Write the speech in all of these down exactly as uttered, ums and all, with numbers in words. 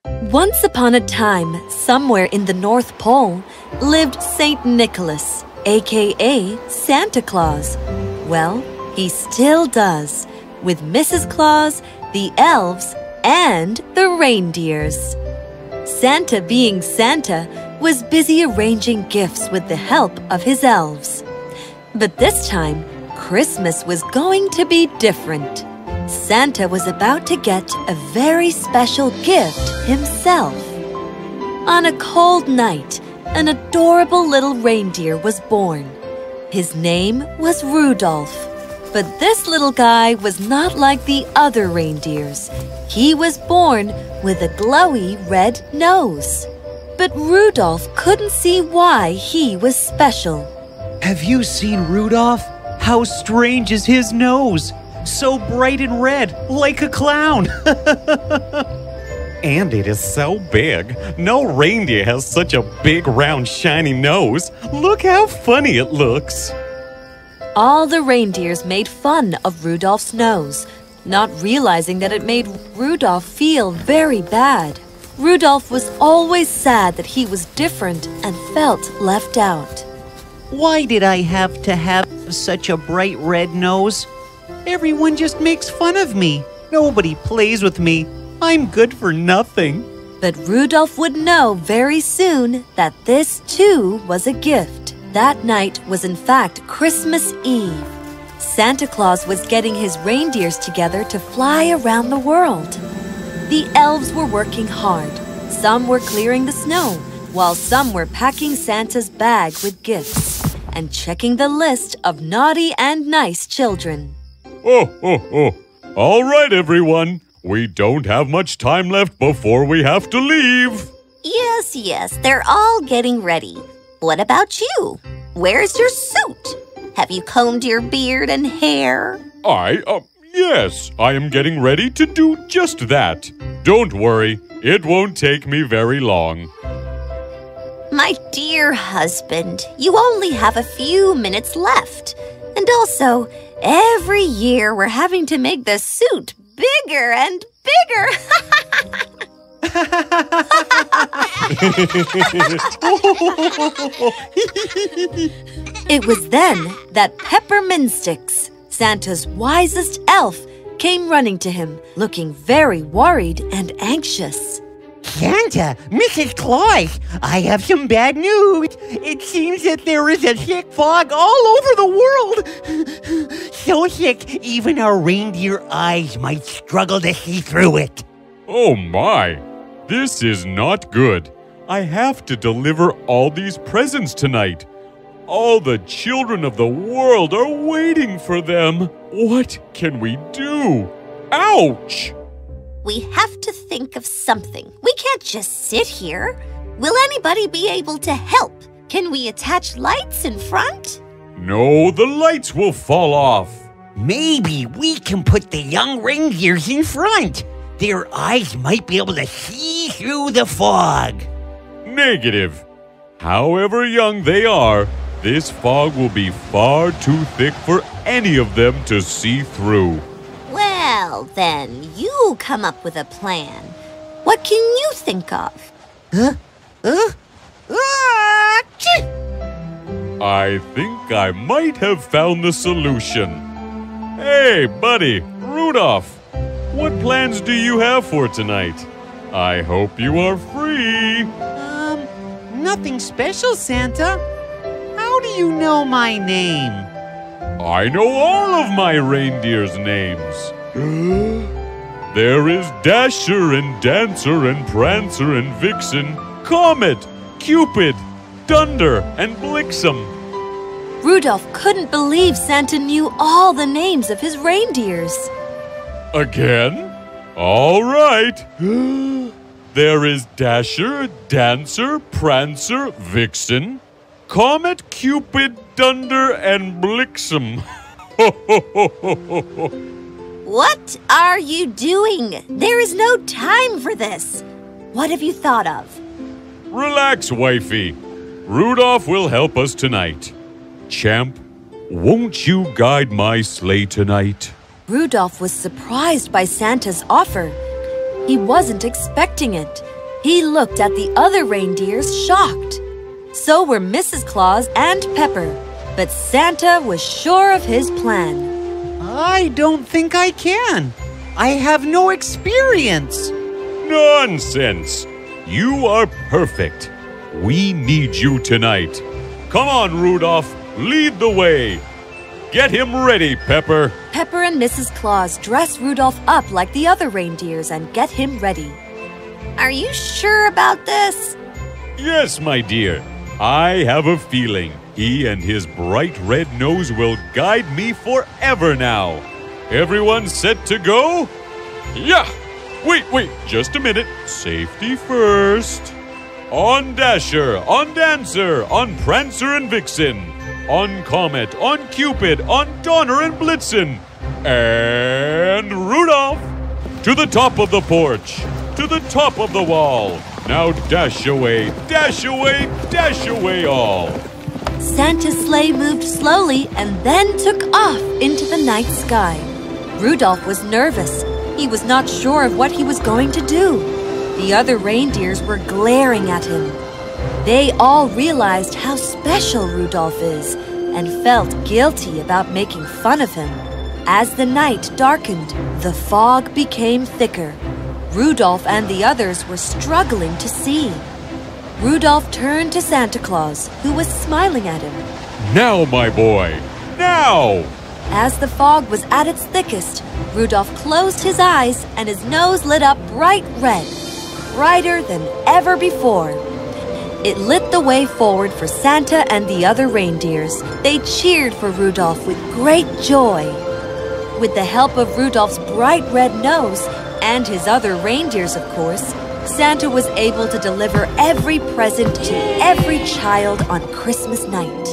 Once upon a time, somewhere in the North Pole, lived Saint Nicholas, aka Santa Claus. Well, he still does, with Missus Claus, the elves, and the reindeers. Santa, being Santa, was busy arranging gifts with the help of his elves. But this time, Christmas was going to be different. Santa was about to get a very special gift himself. On a cold night, an adorable little reindeer was born. His name was Rudolph. But this little guy was not like the other reindeers. He was born with a glowy red nose. But Rudolph couldn't see why he was special. Have you seen Rudolph? How strange is his nose? So bright and red, like a clown. And it is so big. No reindeer has such a big, round, shiny nose. Look how funny it looks. All the reindeers made fun of Rudolph's nose, not realizing that it made Rudolph feel very bad. Rudolph was always sad that he was different and felt left out. Why did I have to have such a bright red nose? Everyone just makes fun of me. Nobody plays with me. I'm good for nothing. But Rudolph would know very soon that this too was a gift. That night was in fact Christmas Eve. Santa Claus was getting his reindeers together to fly around the world. The elves were working hard. Some were clearing the snow, while some were packing Santa's bag with gifts and checking the list of naughty and nice children. Oh, oh, oh. All right, everyone. We don't have much time left before we have to leave. Yes, yes, they're all getting ready. What about you? Where's your suit? Have you combed your beard and hair? I, uh, yes, I am getting ready to do just that. Don't worry, it won't take me very long. My dear husband, you only have a few minutes left. And also, every year we're having to make the suit bigger and bigger. It was then that Peppermint Sticks, Santa's wisest elf, came running to him, looking very worried and anxious. Santa, Missus Claus, I have some bad news. It seems that there is a thick fog all over the world. So thick, even our reindeer eyes might struggle to see through it. Oh my, this is not good. I have to deliver all these presents tonight. All the children of the world are waiting for them. What can we do? Ouch! We have to think of something. We can't just sit here. Will anybody be able to help? Can we attach lights in front? No, the lights will fall off. Maybe we can put the young reindeers in front. Their eyes might be able to see through the fog. Negative. However young they are, this fog will be far too thick for any of them to see through. Well, then, you come up with a plan. What can you think of? Huh? Huh? Ah! I think I might have found the solution. Hey, buddy, Rudolph, what plans do you have for tonight? I hope you are free. Um, nothing special, Santa. How do you know my name? I know all of my reindeers' names. There is Dasher and Dancer and Prancer and Vixen, Comet, Cupid, Dunder and Blixen. Rudolph couldn't believe Santa knew all the names of his reindeers. Again? All right. There is Dasher, Dancer, Prancer, Vixen, Comet, Cupid, Dunder, and Blixen. What are you doing? There is no time for this. What have you thought of? Relax, wifey. Rudolph will help us tonight. Champ, won't you guide my sleigh tonight? Rudolph was surprised by Santa's offer. He wasn't expecting it. He looked at the other reindeers shocked. So were Missus Claus and Pepper, but Santa was sure of his plan. I don't think I can. I have no experience. Nonsense! You are perfect. We need you tonight. Come on, Rudolph, lead the way. Get him ready, Pepper. Pepper and Missus Claus dress Rudolph up like the other reindeers and get him ready. Are you sure about this? Yes, my dear. I have a feeling he and his bright red nose will guide me forever now. Everyone set to go? Yeah! Wait, wait, just a minute. Safety first. On Dasher, on Dancer, on Prancer and Vixen, on Comet, on Cupid, on Donner and Blitzen, and Rudolph! To the top of the porch, to the top of the wall. Now dash away, dash away, dash away all. Santa's sleigh moved slowly and then took off into the night sky. Rudolph was nervous. He was not sure of what he was going to do. The other reindeers were glaring at him. They all realized how special Rudolph is and felt guilty about making fun of him. As the night darkened, the fog became thicker. Rudolph and the others were struggling to see. Rudolph turned to Santa Claus, who was smiling at him. Now, my boy, now! As the fog was at its thickest, Rudolph closed his eyes and his nose lit up bright red, brighter than ever before. It lit the way forward for Santa and the other reindeers. They cheered for Rudolph with great joy. With the help of Rudolph's bright red nose, and his other reindeers, of course, Santa was able to deliver every present to every child on Christmas night.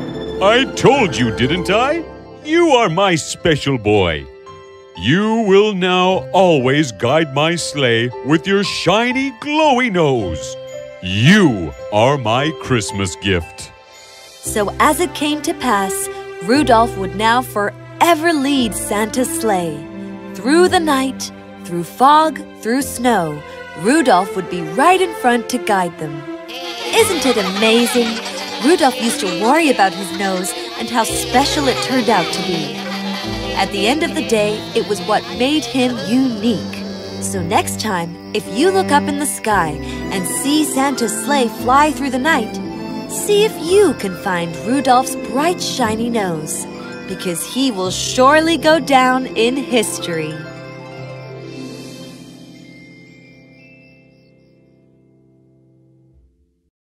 I told you, didn't I? You are my special boy. You will now always guide my sleigh with your shiny, glowy nose. You are my Christmas gift. So as it came to pass, Rudolph would now forever lead Santa's sleigh. Through the night, through fog, through snow, Rudolph would be right in front to guide them. Isn't it amazing? Rudolph used to worry about his nose and how special it turned out to be. At the end of the day, it was what made him unique. So next time, if you look up in the sky and see Santa's sleigh fly through the night, see if you can find Rudolph's bright, shiny nose, because he will surely go down in history.